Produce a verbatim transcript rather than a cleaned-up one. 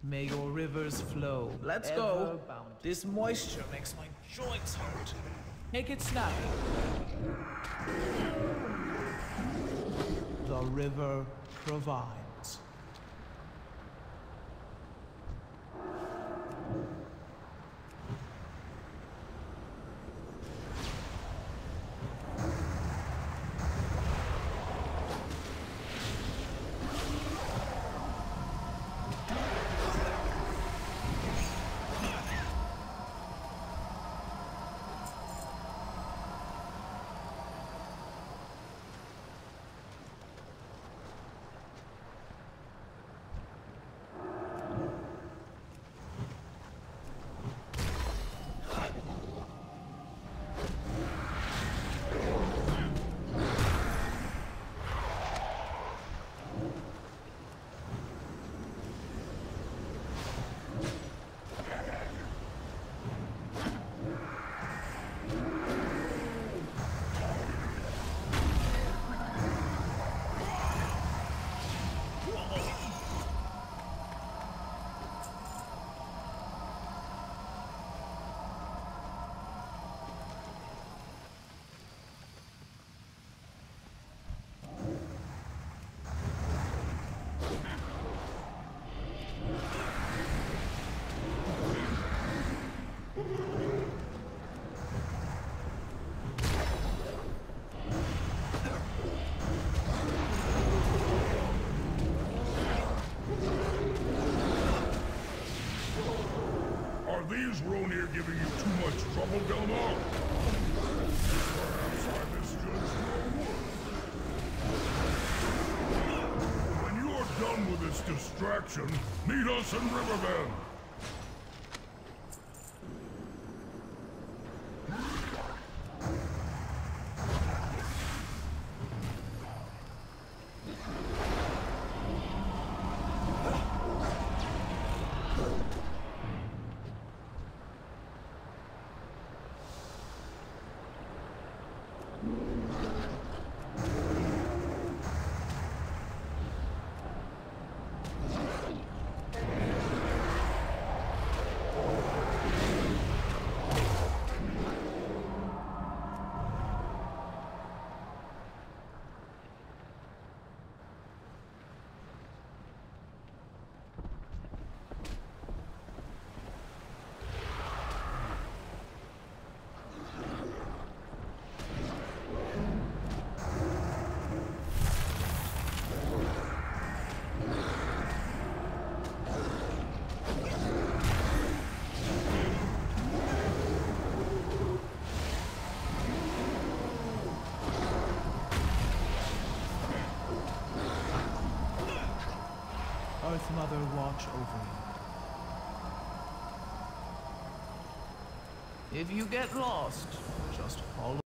May your rivers flow. Let's go. This moisture makes my joints hurt. Take it snappy. The river provides. Are these Ronir giving you too much trouble, Delmar? Perhaps I misjudged your worth. When you are done with this distraction, meet us in Riverbend. Earth Mother watch over you. If you get lost, just follow.